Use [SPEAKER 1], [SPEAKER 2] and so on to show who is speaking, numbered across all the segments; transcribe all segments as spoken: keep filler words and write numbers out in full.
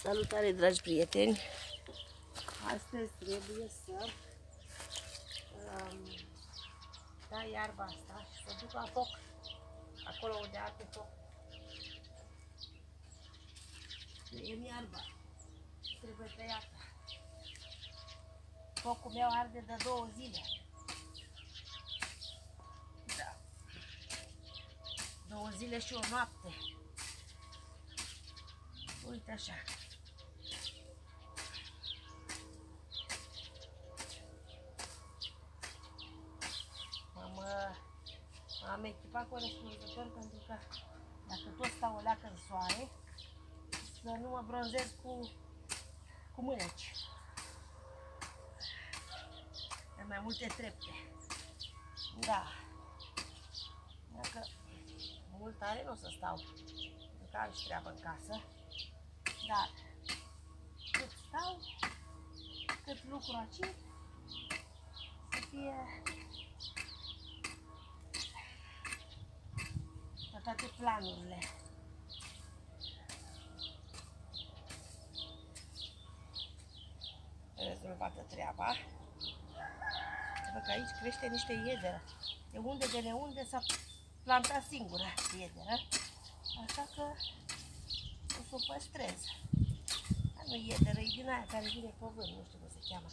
[SPEAKER 1] Salutare, dragi prieteni! Astăzi trebuie să um, tai iarba asta și să duc la foc, acolo unde arde foc. Tăiem iarba, trebuie tăiată. Focul meu arde de două zile. Da. Două zile și o noapte. Uite așa. Am echipat corespunzător pentru că dacă tot stau o leacă în soare, să nu mă bronzez cu, cu mâneci. Am mai multe trepte. Da. Dacă mult tare nu o să stau, pentru că am și treabă în casă. Dar cât stau, cât lucru aici, să fie toate planurile. Rezolvată treaba. Văd că aici crește niște iederă. De unde de neunde s-a plantat singură iederă. Așa că o să o păstrez. Dar nu iederă, e din aia care vine pe vânt, nu știu cum se cheamă.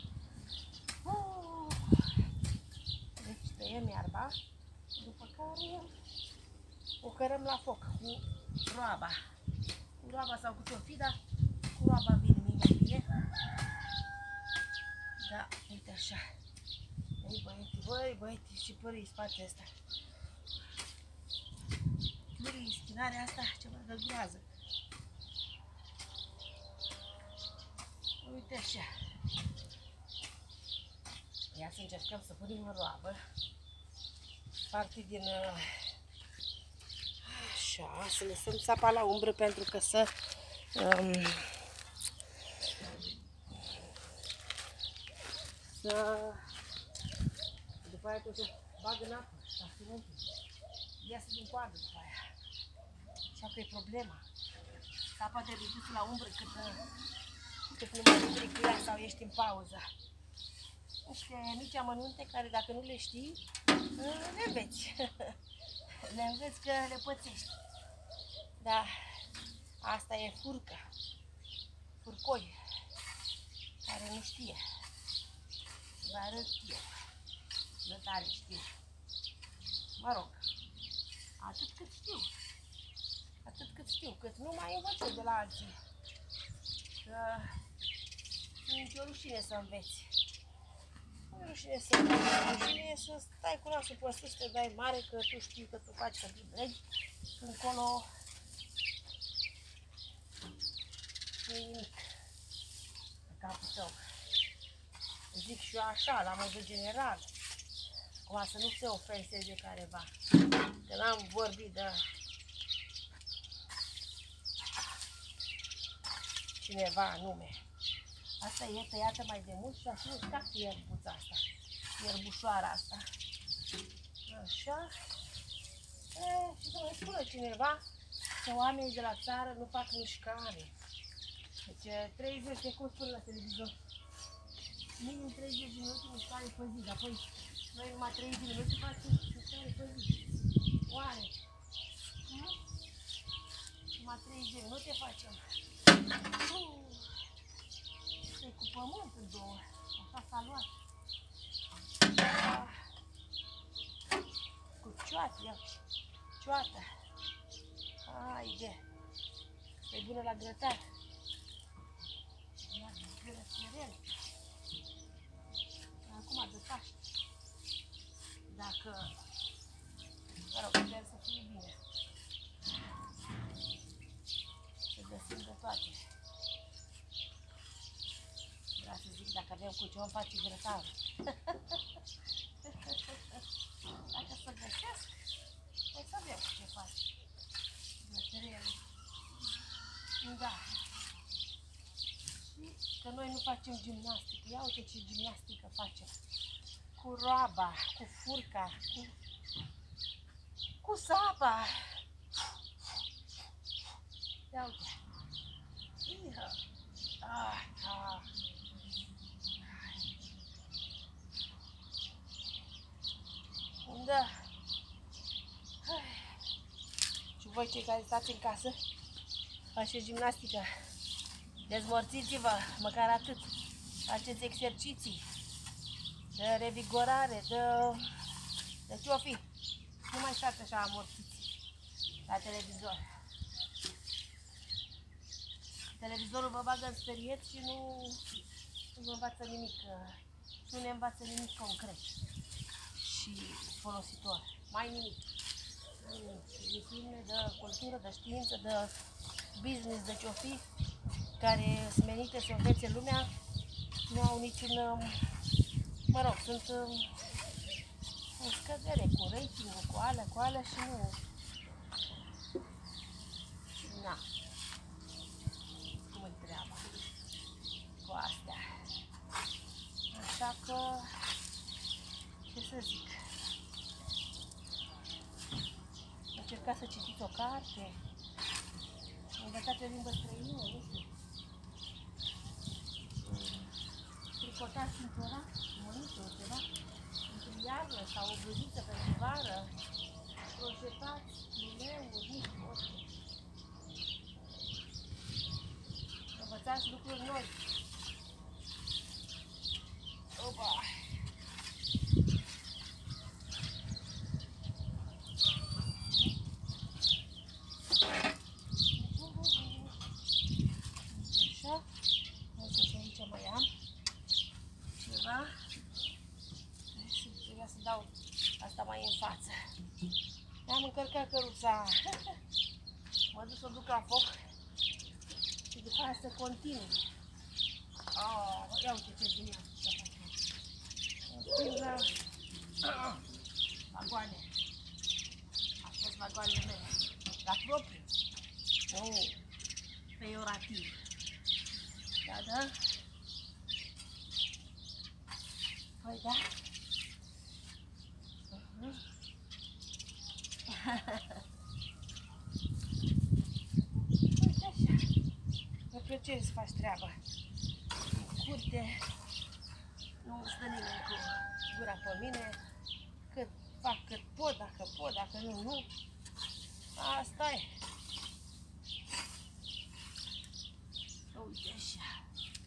[SPEAKER 1] Oh! Deci tăiem iarba, după care o cărăm la foc cu roaba. Cu roaba sau cu ce-o fi, dar cu roaba vine mie mai bine. Da, uite așa. Ei băieți, băi băieți, și pării spatele ăsta. Pării, spinarea asta, ceva de groază. Uite așa. Ia să încercăm să punem în roabă parte din... Așa, să lăsăm sapa la umbră pentru că să um, să după aia să bag în apă, ca să nu iasă din coadă după aia. Așa că e problema. Sapa trebuie dusă la umbră cât, cât nu mai intri cu ea sau ești în pauză. Niște mici amănunte care dacă nu le știi, le înveți. Le înveți că le pățești. Da, asta e furcă, furcoi, care nu știe. Vă arăt eu, de tare știu. Mă rog, atât cât știu, atât cât știu, cât nu mai învăț de la alții. Că nu e nicio rușine să înveți. Nu e rușine să înveți, rușine e să stai cu nasul pe sus, te dai mare, că tu știi că tu faci, că tu dregi. Încolo nu e nimic în capul tău. Zic și eu așa, la modul general, acum să nu se ofenseze careva, că n-am vorbit de cineva anume. Asta e tăiată mai de mult și așa uscat ierbuța asta, ierbușoara asta. Așa. E, și să mai spună cineva că oamenii de la țară nu fac mișcare. Deci treizeci de cum spun la televizor. Minim treizeci de minute mișcare pe zi, dar apoi noi numai treizeci de minute facem mișcare pe zi. Oare? Nu? Numai treizeci de minute facem. E cu pământ în două. Așa s-a luat. Cu cioată, ia cioată. Haide. E bună la grătar. Ia grătărel. Acum de Paști. Dacă, mă rog, sper să fie bine. Să găsim de toate. Vreau să zic, dacă avem cu ce om face grătarul. Dacă să găsesc, o să avem ce face. Grătărelul. Da. Și că noi nu facem gimnastică. Ia uite ce gimnastică facem. Cu roaba, cu furca, cu, cu sapa. Ia uite. Iha. care stați în casă, faceți gimnastică, dezmorțiți-vă, măcar atât, faceți exerciții, de revigorare, de, de ce-o fi. Nu mai stați așa amorțiți la televizor. Televizorul vă bagă în sperieți și nu, nu vă învață nimic, nu ne învață nimic concret și folositor. Mai nimic. De filme, de cultură, de știință, de business, de ce-o fi, care sunt menite să învețe lumea, nu au niciun, mă rog, sunt în scădere cu ratingul, cu alea, cu alea și nu, na, cum-i treaba cu astea. Așa că, ce să zic, încercați să citiți o carte, învățați o limbă străină, nu știu, tricotați căra, mănâncă ceva, într-o iarnă sau o bluziță pentru vară, croșetați luneuri, nu știu, orice. Învățați lucruri noi. Opa! Așa, uite și aici mai am ceva. Trebuia să dau asta mai în față. Am încărcat căruța. Mă duc să duc la foc și după aia să continui. Oh, ia uite ce bine am să facem. La vagoane. Au fost vagoanele mele. La propriu. Nu peiorativ. Da, da? Păi da. Uh-huh. Uite așa. Mă plăcere să faci treaba. Curte. Nu stă nimeni cu gura pe mine. Cât fac, cât pot, dacă pot, dacă nu, nu. Asta e. Uite așa.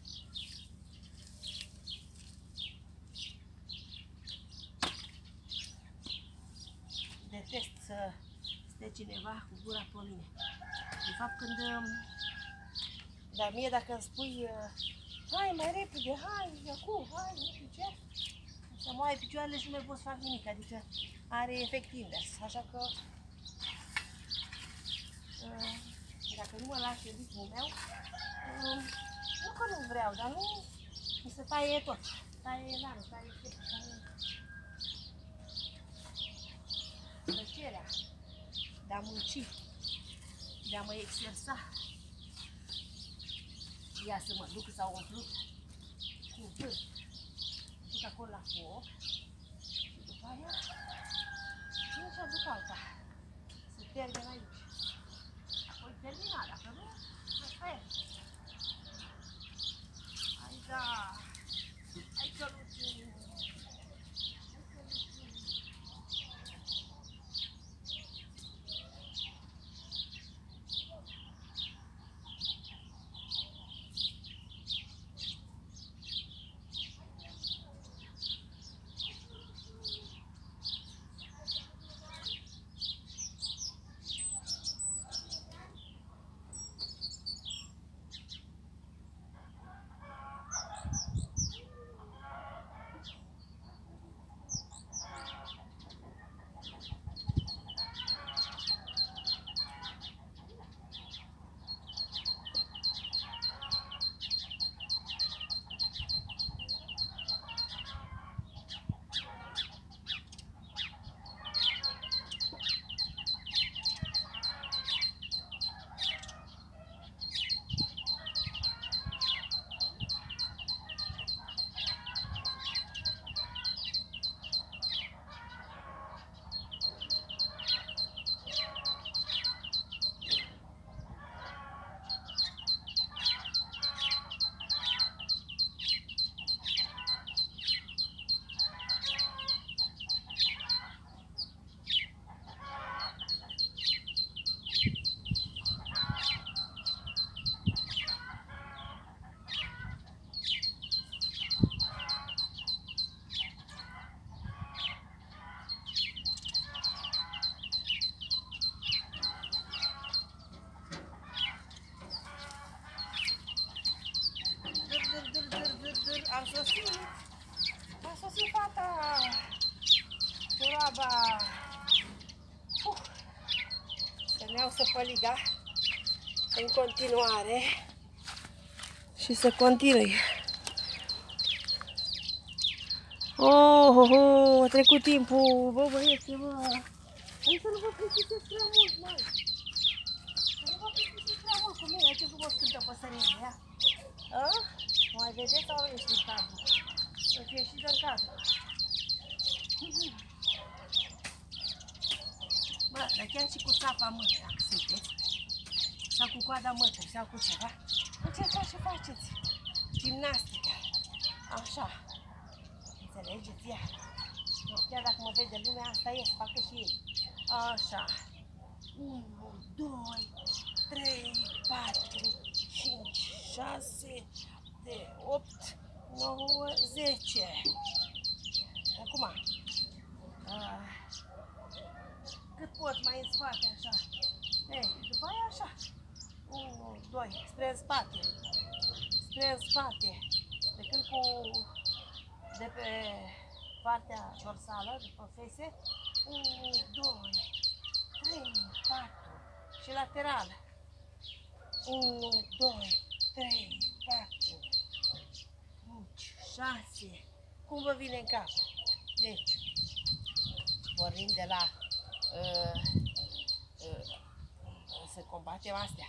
[SPEAKER 1] Detest să stea cineva cu gura pe mine. De fapt, când... Dar mie dacă îmi spui hai mai repede, hai, acum, hai, nu știu ce, să mă ai picioarele și nu mai pot să fac nimic, adică are efect invers, așa că dacă nu mă lași în ritmul meu, nu că nu vreau, dar nu, mi se taie tot, taie lanul, taie cheful, taie plăcerea de a munci, de a mă exersa. Ia să mă duc, s-au umplut cu vânt. Duc acolo la foc și după aia vin și aduc alta. Se termină aici. Apoi termina, dacă nu, asta e. Hai da! Hai căluțul! Oliga în continuare și să continui. Oh, oh, oh, a trecut timpul, bă băieți, bă. Hai să nu vă plictisesc prea mult, măi. Să nu vă plictisesc prea mult cu mine, ce frumos cântă păsările, ia. A? Mai vedeți sau ești în cadru? Să fie și în cadru. Bă, dar chiar și cu țapa mătă, dacă sunteți, sau cu coada mătă, sau cu ceva, încercați și faceți gimnastică. Așa. Înțelegeți? Ia. Chiar dacă mă vede lumea, asta e, să facă și ei. Așa. unu, doi, trei, patru, cinci, șase, opt, nouă, zece. Acum. Uh, cât pot mai în spate, așa. Ei, după aia așa. unu, doi, spre în spate. Spre în spate. Trecând cu de pe partea dorsală, după fese. unu, doi, trei, patru. Și lateral. unu, doi, trei, patru, cinci, șase. Cum vă vine în cap? Deci, pornim de la uh, uh, să combatem astea.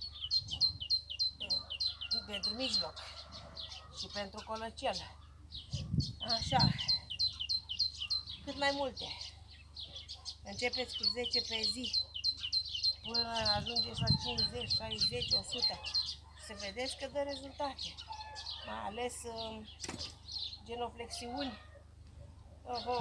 [SPEAKER 1] Uh, pentru mijloc și pentru colăcel. Așa. Cât mai multe. Începeți cu zece pe zi până ajungeți la cincizeci, șaizeci, o sută. Să vedeți că dă rezultate. Mai ales uh, genoflexiuni. Oho.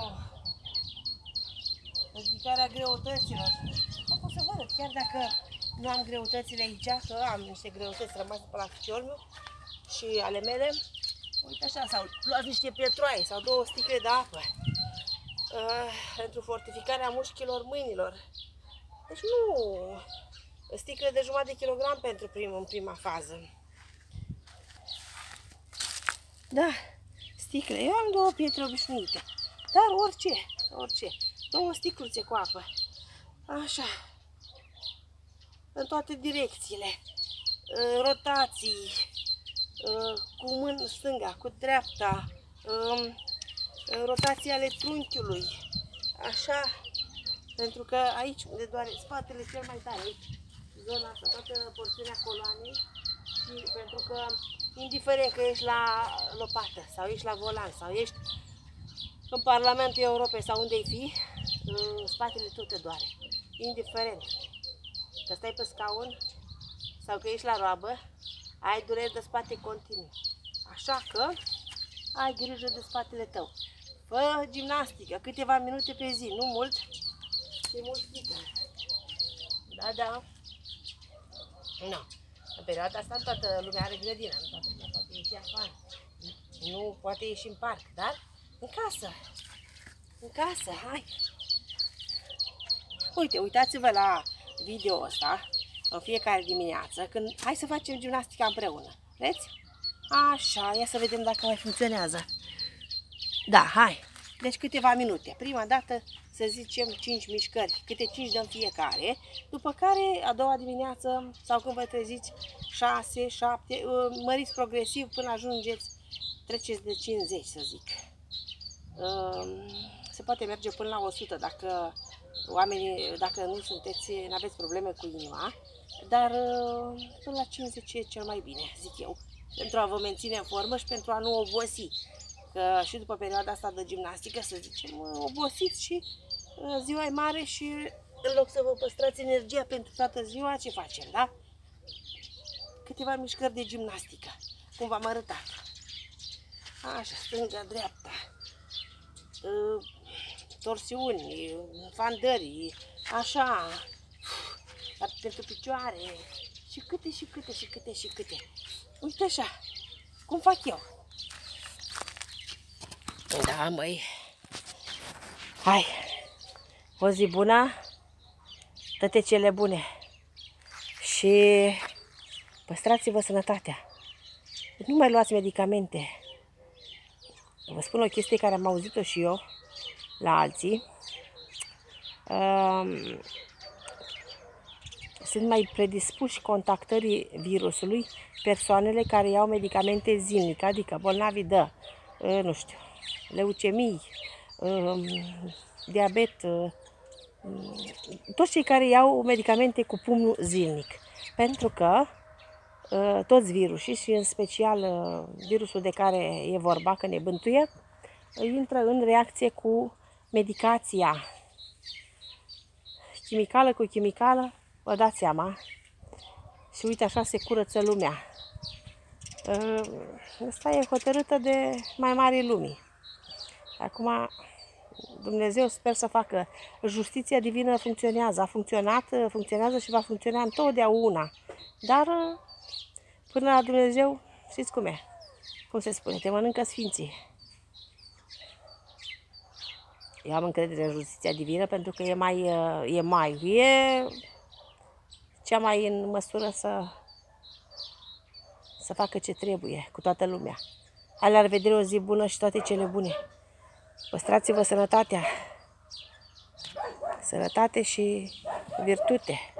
[SPEAKER 1] Ridicarea greutăților. Nu pot să văd, chiar dacă nu am greutățile aici, că am niște greutăți rămase pe la ficiorul meu și ale mele. Uite așa, sau luați niște pietroaie sau două sticle de apă uh, pentru fortificarea mușchilor mâinilor. Deci nu sticle de jumătate de kilogram pentru prim, în prima fază. Da, sticle. Eu am două pietre obișnuite, dar orice, orice. Două sticluțe cu apă. Așa. În toate direcțiile. Rotații. Cu mâna stânga, cu dreapta. Rotații ale trunchiului. Așa. Pentru că aici unde doare spatele cel mai tare, aici, zona asta, toată porțiunea coloanei. Și pentru că, indiferent că ești la lopată sau ești la volan sau ești în Parlamentul Europei sau unde-i fi, spatele tot te doare. Indiferent că stai pe scaun sau că ești la roabă, ai dureri de spate continuu. Așa că ai grijă de spatele tău. Fă gimnastică, câteva minute pe zi, nu mult. Și mult frică. Da, da. Nu. În perioada asta toată lumea are grădină, nu toată lumea poate ieși afară. Nu poate ieși în parc, dar în casă. În casă, hai. Uite, uitați-vă la video ăsta în fiecare dimineață, când hai să facem gimnastica împreună. Vreți? Așa, ia să vedem dacă mai funcționează. Da, hai. Deci câteva minute. Prima dată, să zicem, cinci mișcări, câte cinci dăm fiecare, după care a doua dimineață, sau când vă treziți, șase, șapte, măriți progresiv până ajungeți, treceți de cincizeci, să zic. Se poate merge până la o sută dacă oamenii, dacă nu sunteți, nu aveți probleme cu inima, dar până la cincizeci e cel mai bine, zic eu, pentru a vă menține în formă și pentru a nu obosi. Că și după perioada asta de gimnastică, să zicem, obosiți și ziua e mare și în loc să vă păstrați energia pentru toată ziua, ce facem, da? Câteva mișcări de gimnastică, cum v-am arătat. Așa, stânga, dreapta, torsiuni, fandări, așa, pentru picioare, și câte, și câte, și câte, și câte. Uite așa, cum fac eu. Da, măi. Hai. O zi bună. Toate cele bune. Și păstrați-vă sănătatea. Nu mai luați medicamente. Vă spun o chestie care am auzit-o și eu la alții. sunt mai predispuși contactării virusului persoanele care iau medicamente zilnic, adică bolnavi de, nu știu, leucemii, diabet, toți cei care iau medicamente cu pumnul zilnic. Pentru că toți virusii, și în special virusul de care e vorba, că ne bântuie, intră în reacție cu medicația. Chimicală cu chimicală, vă dați seama. Și uite, așa se curăță lumea. Asta e hotărâtă de mai mari lumii. Acum, Dumnezeu sper să facă. Justiția divină funcționează. A funcționat, funcționează și va funcționa întotdeauna. Dar, până la Dumnezeu, știți cum e? Cum se spune? Te mănâncă sfinții. Eu am încredere în justiția divină pentru că e mai, e mai, e cea mai în măsură să, să facă ce trebuie cu toată lumea. Hai, la revedere, o zi bună și toate cele bune. Păstrați-vă sănătatea, sănătate și virtute.